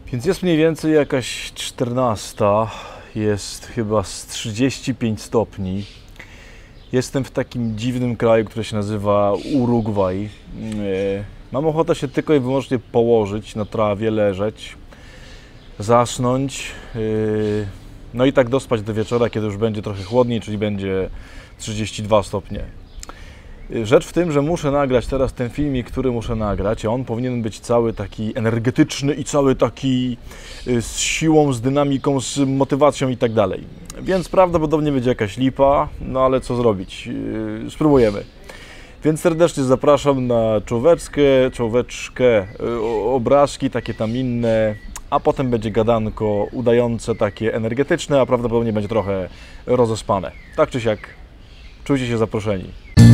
Więc jest mniej więcej jakaś 14, jest chyba z 35 stopni. Jestem w takim dziwnym kraju, który się nazywa Urugwaj. Mam ochotę się tylko i wyłącznie położyć na trawie, leżeć, zasnąć, no i tak dospać do wieczora, kiedy już będzie trochę chłodniej, czyli będzie 32 stopnie. Rzecz w tym, że muszę nagrać teraz ten filmik, który muszę nagrać, a on powinien być cały taki energetyczny i cały taki z siłą, z dynamiką, z motywacją i tak dalej. Więc prawdopodobnie będzie jakaś lipa, no ale co zrobić? Spróbujemy. Więc serdecznie zapraszam na czołóweczkę, obrazki takie tam inne, a potem będzie gadanko udające takie energetyczne, a prawdopodobnie będzie trochę rozespane. Tak czy siak, czujcie się zaproszeni.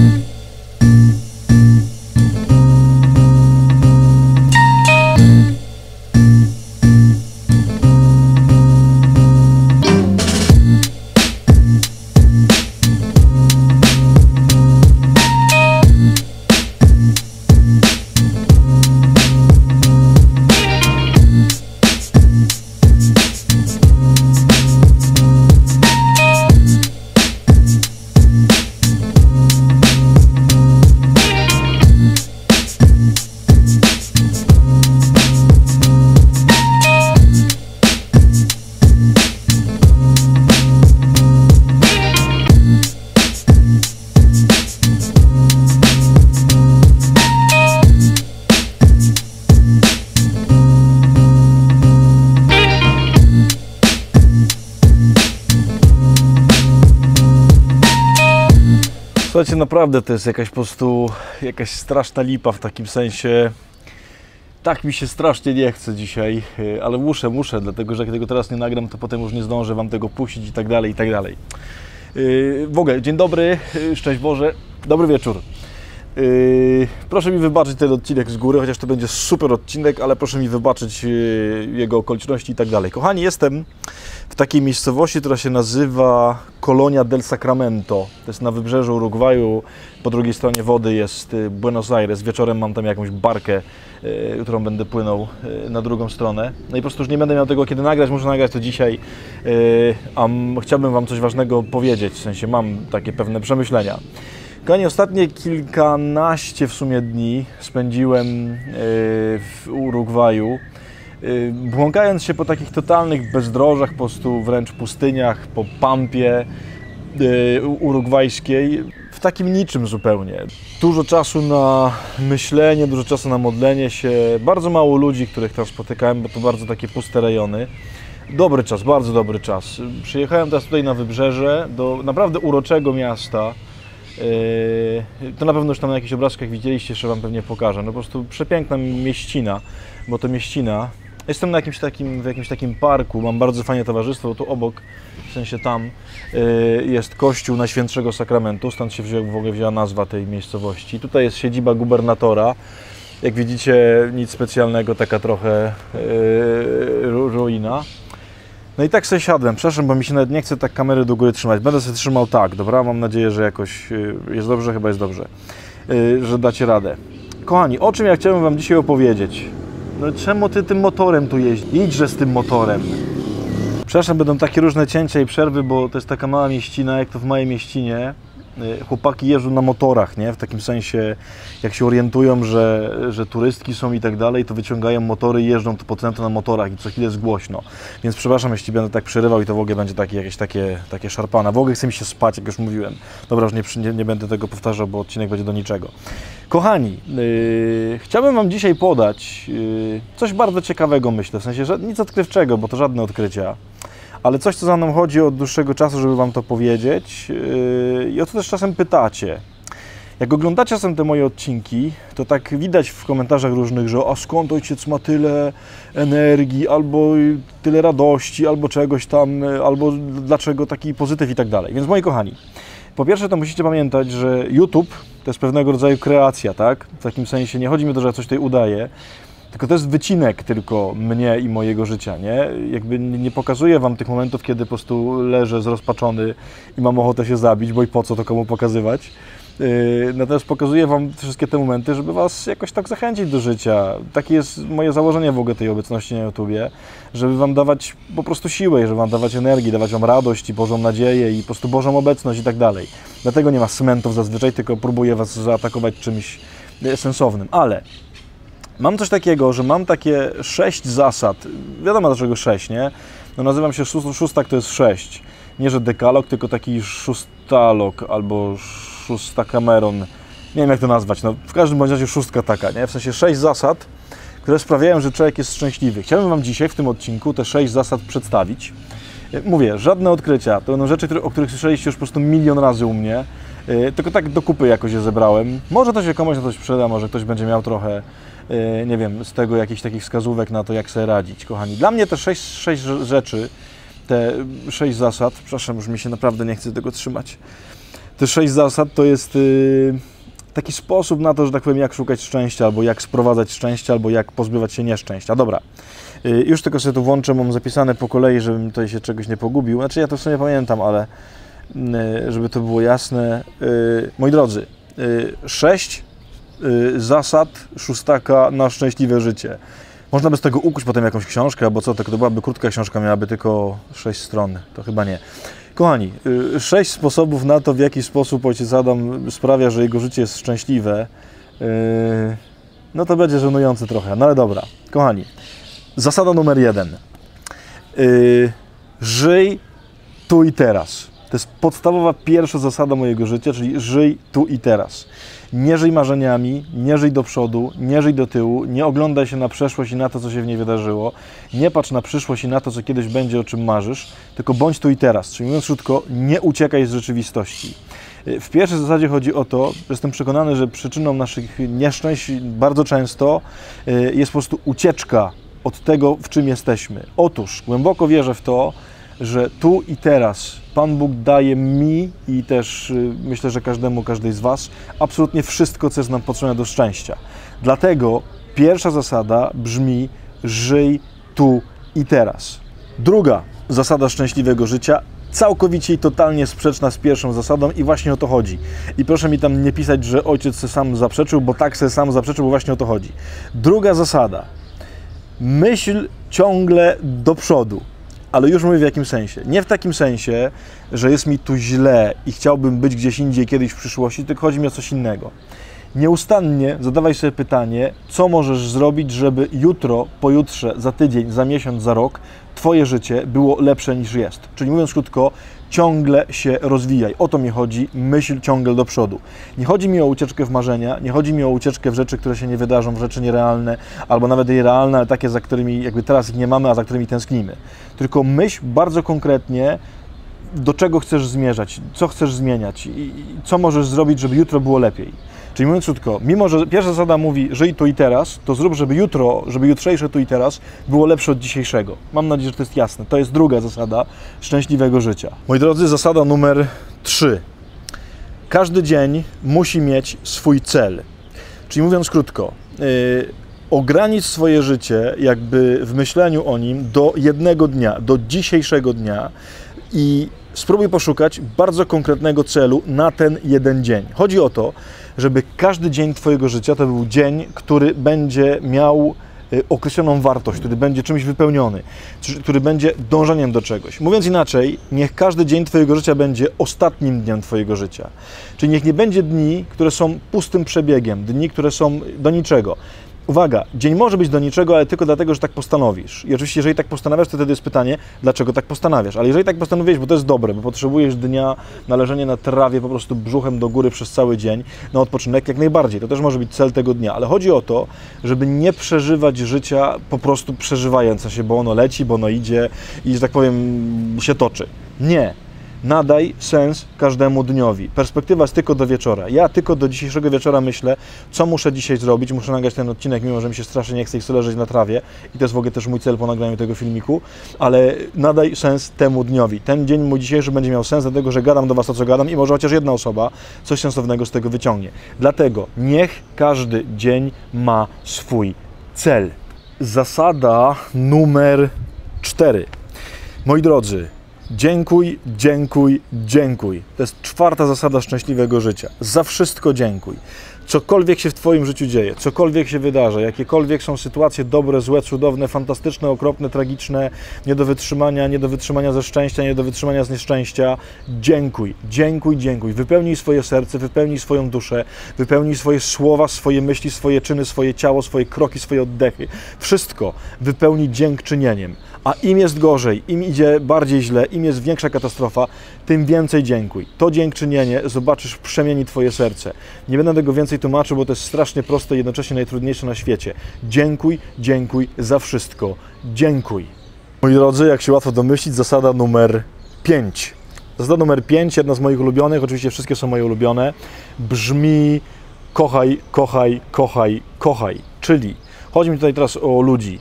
Słuchajcie, naprawdę to jest jakaś po prostu jakaś straszna lipa w takim sensie. Tak mi się strasznie nie chce dzisiaj, ale muszę, dlatego że jak tego teraz nie nagram, to potem już nie zdążę Wam tego puścić i tak dalej, i tak dalej. W ogóle, dzień dobry, szczęść Boże, dobry wieczór. Proszę mi wybaczyć ten odcinek z góry, chociaż to będzie super odcinek, ale proszę mi wybaczyć jego okoliczności i tak dalej. Kochani, jestem w takiej miejscowości, która się nazywa Colonia del Sacramento. To jest na wybrzeżu Urugwaju, po drugiej stronie wody jest Buenos Aires. Wieczorem mam tam jakąś barkę, którą będę płynął na drugą stronę. No i po prostu już nie będę miał tego kiedy nagrać, muszę nagrać to dzisiaj, a chciałbym Wam coś ważnego powiedzieć, w sensie mam takie pewne przemyślenia. Kochani, ostatnie kilkanaście w sumie dni spędziłem w Urugwaju, błąkając się po takich totalnych bezdrożach, po prostu wręcz pustyniach, po pampie urugwajskiej, w takim niczym zupełnie. Dużo czasu na myślenie, dużo czasu na modlenie się, bardzo mało ludzi, których tam spotykałem, bo to bardzo takie puste rejony. Dobry czas, bardzo dobry czas. Przyjechałem teraz tutaj na wybrzeże, do naprawdę uroczego miasta. To na pewno już tam na jakichś obrazkach widzieliście, jeszcze Wam pewnie pokażę. No po prostu przepiękna mieścina, bo to mieścina. Jestem na w jakimś takim parku, mam bardzo fajne towarzystwo, tu obok, w sensie tam, jest kościół Najświętszego Sakramentu, stąd się w ogóle wzięła nazwa tej miejscowości. Tutaj jest siedziba gubernatora. Jak widzicie, nic specjalnego, taka trochę ruina. No i tak sobie siadłem, przepraszam, bo mi się nawet nie chce tak kamery do góry trzymać. Będę sobie trzymał tak, dobra? Mam nadzieję, że jakoś jest dobrze, chyba jest dobrze, że dacie radę. Kochani, o czym ja chciałem Wam dzisiaj opowiedzieć? No czemu Ty tym motorem tu jeździsz? Idźże z tym motorem. Przepraszam, będą takie różne cięcia i przerwy, bo to jest taka mała mieścina, jak to w małej mieścinie. Chłopaki jeżdżą na motorach, nie? W takim sensie, jak się orientują, że turystki są i tak dalej, to wyciągają motory i jeżdżą po centrum na motorach i co chwilę jest głośno. Więc przepraszam, jeśli będę tak przerywał i to w ogóle będzie jakieś takie szarpane. W ogóle chce mi się spać, jak już mówiłem. Dobra, już nie będę tego powtarzał, bo odcinek będzie do niczego. Kochani, chciałbym Wam dzisiaj podać coś bardzo ciekawego, myślę, w sensie, że nic odkrywczego, bo to żadne odkrycia. Ale coś, co za mną chodzi od dłuższego czasu, żeby Wam to powiedzieć i o co też czasem pytacie. Jak oglądacie czasem te moje odcinki, to tak widać w komentarzach różnych, że a skąd ojciec ma tyle energii, albo tyle radości, albo czegoś tam, albo dlaczego taki pozytyw i tak dalej. Więc moi kochani, po pierwsze to musicie pamiętać, że YouTube to jest pewnego rodzaju kreacja, tak? W takim sensie nie chodzi mi o to, że ja coś tutaj udaję, tylko to jest wycinek tylko mnie i mojego życia, nie? Jakby nie pokazuję Wam tych momentów, kiedy po prostu leżę zrozpaczony i mam ochotę się zabić, bo i po co to komu pokazywać. Natomiast pokazuję Wam wszystkie te momenty, żeby Was jakoś tak zachęcić do życia. Takie jest moje założenie w ogóle tej obecności na YouTubie, żeby Wam dawać po prostu siłę, żeby Wam dawać energię, dawać Wam radość i Bożą nadzieję i po prostu Bożą obecność i tak dalej. Dlatego nie ma smentów zazwyczaj, tylko próbuję Was zaatakować czymś sensownym. Ale mam coś takiego, że mam takie 6 zasad. Wiadomo dlaczego 6, nie? No nazywam się szóstak, to jest 6. Nie, że dekalog, tylko taki szóstalog albo szósta Cameron. Nie wiem jak to nazwać. No, w każdym razie szóstka taka, nie? W sensie 6 zasad, które sprawiają, że człowiek jest szczęśliwy. Chciałbym Wam dzisiaj w tym odcinku te 6 zasad przedstawić. Mówię, żadne odkrycia. To będą rzeczy, o których słyszeliście już po prostu milion razy u mnie. Tylko tak do kupy jakoś je zebrałem. Może to się komuś na coś przyda, może ktoś będzie miał trochę, nie wiem, z tego jakichś takich wskazówek na to, jak sobie radzić, kochani. Dla mnie te 6 rzeczy, te 6 zasad, przepraszam, już mi się naprawdę nie chce tego trzymać. Te 6 zasad to jest taki sposób na to, że tak powiem, jak szukać szczęścia, albo jak sprowadzać szczęście, albo jak pozbywać się nieszczęścia. Dobra, już tylko sobie to włączę, mam zapisane po kolei, żebym tutaj się czegoś nie pogubił. Znaczy ja to w sumie pamiętam, ale żeby to było jasne. Moi drodzy, 6 zasad szóstaka na szczęśliwe życie. Można by z tego ukuć potem jakąś książkę, albo co, to byłaby krótka książka, miałaby tylko 6 stron, to chyba nie. Kochani, 6 sposobów na to, w jaki sposób ojciec Adam sprawia, że jego życie jest szczęśliwe. No to będzie żenujące trochę, no ale dobra. Kochani, zasada numer 1. Żyj tu i teraz. To jest podstawowa pierwsza zasada mojego życia, czyli żyj tu i teraz. Nie żyj marzeniami, nie żyj do przodu, nie żyj do tyłu, nie oglądaj się na przeszłość i na to, co się w niej wydarzyło, nie patrz na przyszłość i na to, co kiedyś będzie, o czym marzysz, tylko bądź tu i teraz. Czyli mówiąc krótko, nie uciekaj z rzeczywistości. W pierwszej zasadzie chodzi o to, że jestem przekonany, że przyczyną naszych nieszczęść bardzo często jest po prostu ucieczka od tego, w czym jesteśmy. Otóż głęboko wierzę w to, że tu i teraz Pan Bóg daje mi i też myślę, że każdej z Was absolutnie wszystko, co jest nam potrzebne do szczęścia. Dlatego pierwsza zasada brzmi: żyj tu i teraz. Druga zasada szczęśliwego życia, całkowicie i totalnie sprzeczna z pierwszą zasadą i właśnie o to chodzi. I proszę mi tam nie pisać, że ojciec se sam zaprzeczył, bo tak se sam zaprzeczył, bo właśnie o to chodzi. Druga zasada. Myśl ciągle do przodu. Ale już mówię w jakim sensie. Nie w takim sensie, że jest mi tu źle i chciałbym być gdzieś indziej kiedyś w przyszłości, tylko chodzi mi o coś innego. Nieustannie zadawaj sobie pytanie, co możesz zrobić, żeby jutro, pojutrze, za tydzień, za miesiąc, za rok Twoje życie było lepsze niż jest. Czyli mówiąc krótko, ciągle się rozwijaj. O to mi chodzi, myśl ciągle do przodu. Nie chodzi mi o ucieczkę w marzenia, nie chodzi mi o ucieczkę w rzeczy, które się nie wydarzą, w rzeczy nierealne, albo nawet i realne, ale takie, za którymi jakby teraz ich nie mamy, a za którymi tęsknimy. Tylko myśl bardzo konkretnie, do czego chcesz zmierzać, co chcesz zmieniać i co możesz zrobić, żeby jutro było lepiej. Czyli mówiąc krótko, mimo że pierwsza zasada mówi żyj tu i teraz, to zrób, żeby jutro, żeby jutrzejsze tu i teraz było lepsze od dzisiejszego. Mam nadzieję, że to jest jasne. To jest druga zasada szczęśliwego życia. Moi drodzy, zasada numer 3. Każdy dzień musi mieć swój cel. Czyli mówiąc krótko, ogranicz swoje życie jakby w myśleniu o nim do jednego dnia, do dzisiejszego dnia i spróbuj poszukać bardzo konkretnego celu na ten jeden dzień. Chodzi o to, żeby każdy dzień Twojego życia to był dzień, który będzie miał określoną wartość, który będzie czymś wypełniony, który będzie dążeniem do czegoś. Mówiąc inaczej, niech każdy dzień Twojego życia będzie ostatnim dniem Twojego życia. Czyli niech nie będzie dni, które są pustym przebiegiem, dni, które są do niczego. Uwaga, dzień może być do niczego, ale tylko dlatego, że tak postanowisz. I oczywiście, jeżeli tak postanawiasz, to wtedy jest pytanie, dlaczego tak postanawiasz. Ale jeżeli tak postanowiłeś, bo to jest dobre, bo potrzebujesz dnia na leżenie na trawie po prostu brzuchem do góry przez cały dzień, na odpoczynek, jak najbardziej. To też może być cel tego dnia. Ale chodzi o to, żeby nie przeżywać życia po prostu przeżywając się, bo ono leci, bo ono idzie i, że tak powiem, się toczy. Nie. Nadaj sens każdemu dniowi. Perspektywa jest tylko do wieczora. Ja tylko do dzisiejszego wieczora myślę, co muszę dzisiaj zrobić. Muszę nagrać ten odcinek, mimo że mi się strasznie nie chce ich leżeć na trawie. I to jest w ogóle też mój cel po nagraniu tego filmiku. Ale nadaj sens temu dniowi. Ten dzień mój dzisiejszy będzie miał sens, dlatego że gadam do Was to, co gadam i może chociaż jedna osoba coś sensownego z tego wyciągnie. Dlatego niech każdy dzień ma swój cel. Zasada numer 4. Moi drodzy, Dziękuj, dziękuj, dziękuj. To jest 4. zasada szczęśliwego życia. Za wszystko dziękuj. Cokolwiek się w Twoim życiu dzieje, cokolwiek się wydarza, jakiekolwiek są sytuacje dobre, złe, cudowne, fantastyczne, okropne, tragiczne, nie do wytrzymania ze szczęścia, nie do wytrzymania z nieszczęścia, dziękuj, dziękuj, dziękuj. Wypełnij swoje serce, wypełnij swoją duszę, wypełnij swoje słowa, swoje myśli, swoje czyny, swoje ciało, swoje kroki, swoje oddechy. Wszystko wypełnij dziękczynieniem. A im jest gorzej, im idzie bardziej źle, im jest większa katastrofa, tym więcej dziękuj. To dziękczynienie, zobaczysz, przemieni Twoje serce. Nie będę tego więcej tłumaczył, bo to jest strasznie proste i jednocześnie najtrudniejsze na świecie. Dziękuj, dziękuj za wszystko. Dziękuj. Moi drodzy, jak się łatwo domyślić, zasada numer 5. Zasada numer 5, jedna z moich ulubionych, oczywiście wszystkie są moje ulubione, brzmi kochaj, kochaj, kochaj, kochaj. Czyli chodzi mi tutaj teraz o ludzi.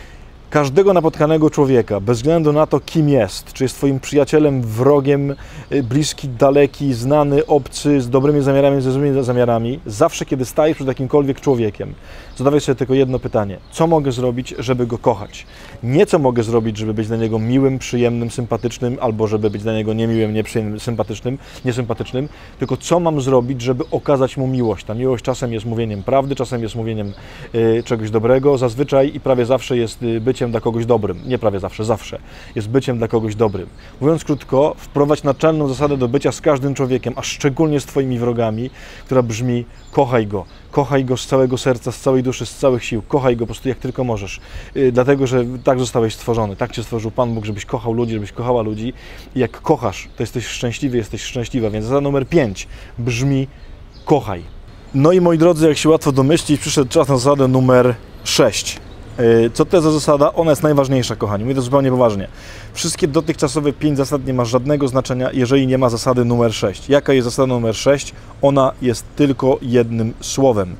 Każdego napotkanego człowieka, bez względu na to, kim jest, czy jest Twoim przyjacielem, wrogiem, bliski, daleki, znany, obcy, z dobrymi zamiarami, ze złymi zamiarami, zawsze, kiedy stajesz przed jakimkolwiek człowiekiem, zadawaj sobie tylko jedno pytanie. Co mogę zrobić, żeby go kochać? Nie co mogę zrobić, żeby być dla niego miłym, przyjemnym, sympatycznym, albo żeby być dla niego niemiłym, nieprzyjemnym, niesympatycznym, tylko co mam zrobić, żeby okazać mu miłość. Ta miłość czasem jest mówieniem prawdy, czasem jest mówieniem czegoś dobrego, zazwyczaj i prawie zawsze jest byciem dla kogoś dobrym. Nie prawie zawsze, zawsze. Jest byciem dla kogoś dobrym. Mówiąc krótko, wprowadź naczelną zasadę do bycia z każdym człowiekiem, a szczególnie z Twoimi wrogami, która brzmi kochaj go. Kochaj go z całego serca, z całej duszy, z całych sił. Kochaj go po prostu jak tylko możesz. Dlatego, że tak zostałeś stworzony. Tak Cię stworzył Pan Bóg, żebyś kochał ludzi, żebyś kochała ludzi. I jak kochasz, to jesteś szczęśliwy, jesteś szczęśliwa. Więc zasada numer 5 brzmi kochaj. No i moi drodzy, jak się łatwo domyślić, przyszedł czas na zasadę numer 6. Co to jest za zasada? Ona jest najważniejsza, kochani. Mówię to zupełnie poważnie. Wszystkie dotychczasowe 5 zasad nie ma żadnego znaczenia, jeżeli nie ma zasady numer 6. Jaka jest zasada numer 6? Ona jest tylko jednym słowem.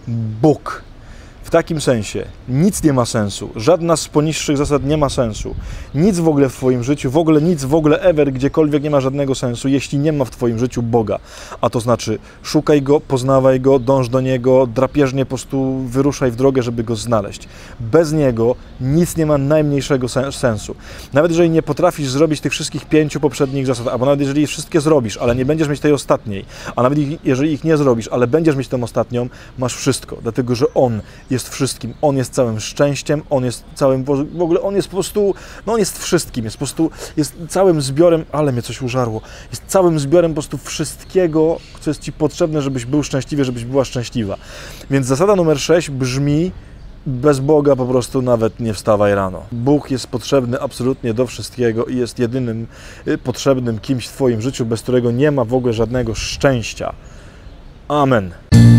Bóg. W takim sensie nic nie ma sensu. Żadna z poniższych zasad nie ma sensu. Nic w ogóle w Twoim życiu, nic w ogóle ever, gdziekolwiek nie ma żadnego sensu, jeśli nie ma w Twoim życiu Boga. A to znaczy szukaj Go, poznawaj Go, dąż do Niego, drapieżnie po prostu wyruszaj w drogę, żeby Go znaleźć. Bez Niego nic nie ma najmniejszego sensu. Nawet jeżeli nie potrafisz zrobić tych wszystkich 5 poprzednich zasad, albo nawet jeżeli wszystkie zrobisz, ale nie będziesz mieć tej ostatniej, a nawet jeżeli ich nie zrobisz, ale będziesz mieć tą ostatnią, masz wszystko. Dlatego, że On jest wszystkim. On jest całym szczęściem, On jest całym, w ogóle On jest po prostu, no On jest wszystkim, jest po prostu, jest całym zbiorem, ale mnie coś użarło, jest całym zbiorem po prostu wszystkiego, co jest Ci potrzebne, żebyś był szczęśliwy, żebyś była szczęśliwa. Więc zasada numer 6 brzmi: bez Boga po prostu nawet nie wstawaj rano. Bóg jest potrzebny absolutnie do wszystkiego i jest jedynym potrzebnym kimś w Twoim życiu, bez którego nie ma w ogóle żadnego szczęścia. Amen.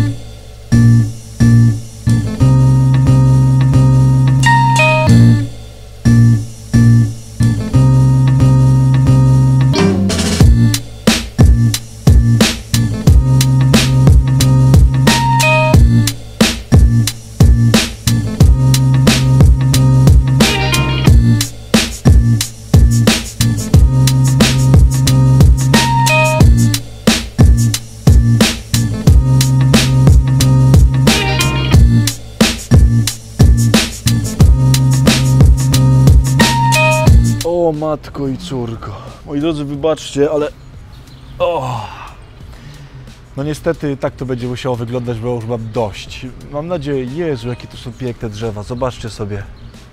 O matko i córko. Moi drodzy, wybaczcie, ale... No niestety tak to będzie musiało wyglądać, bo już mam dość. Mam nadzieję, Jezu, jakie to są piękne drzewa. Zobaczcie sobie.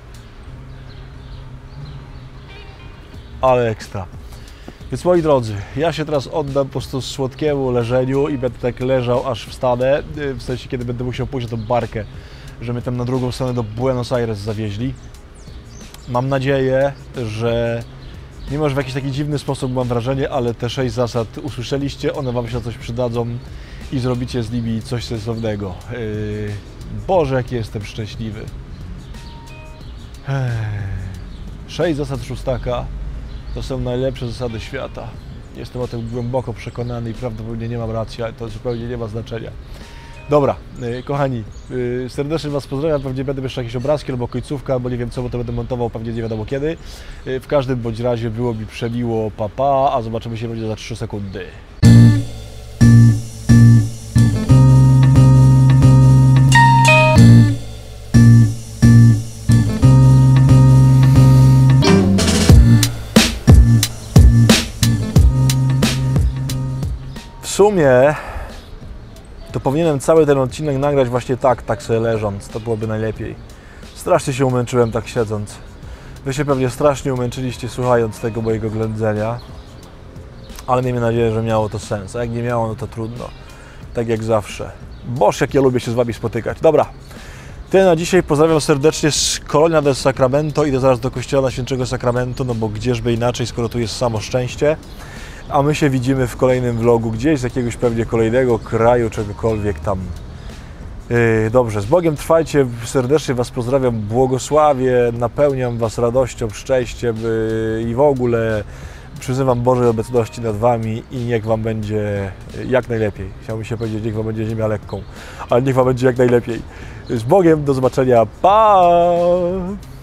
Ale ekstra. Więc moi drodzy, ja się teraz oddam po prostu słodkiemu leżeniu i będę tak leżał, aż wstanę. W sensie, kiedy będę musiał pójść na tą barkę, że mnie tam na drugą stronę do Buenos Aires zawieźli. Mam nadzieję, że mimo że w jakiś taki dziwny sposób mam wrażenie, ale te 6 zasad usłyszeliście, one Wam się na coś przydadzą i zrobicie z nimi coś sensownego. Boże, jaki jestem szczęśliwy. 6 zasad szóstaka to są najlepsze zasady świata. Jestem o tym głęboko przekonany i prawdopodobnie nie mam racji, ale to zupełnie nie ma znaczenia. Dobra, kochani, serdecznie Was pozdrawiam, pewnie będą jeszcze jakieś obrazki albo końcówka, albo nie wiem co, bo to będę montował pewnie nie wiadomo kiedy. W każdym bądź razie było mi przemiło, pa, a zobaczymy się będzie za 3 sekundy. sumie to powinienem cały ten odcinek nagrać właśnie tak sobie leżąc. To byłoby najlepiej. Strasznie się umęczyłem tak siedząc. Wy się pewnie strasznie umęczyliście słuchając tego mojego ględzenia. Ale miejmy nadzieję, że miało to sens. A jak nie miało, no to trudno. Tak jak zawsze. Boż, jak ja lubię się z Wami spotykać. Dobra. Tyle na dzisiaj. Pozdrawiam serdecznie z Colonia del Sacramento. Idę zaraz do kościoła Świętego Sakramentu, no bo gdzieżby inaczej, skoro tu jest samo szczęście. A my się widzimy w kolejnym vlogu, gdzieś z jakiegoś pewnie kolejnego kraju, czegokolwiek tam. Dobrze, z Bogiem trwajcie, serdecznie Was pozdrawiam, błogosławię, napełniam Was radością, szczęściem i w ogóle przyzywam Bożej obecności nad Wami i niech Wam będzie jak najlepiej. Chciałbym się powiedzieć, niech Wam będzie ziemia lekką, ale niech Wam będzie jak najlepiej. Z Bogiem, do zobaczenia, pa!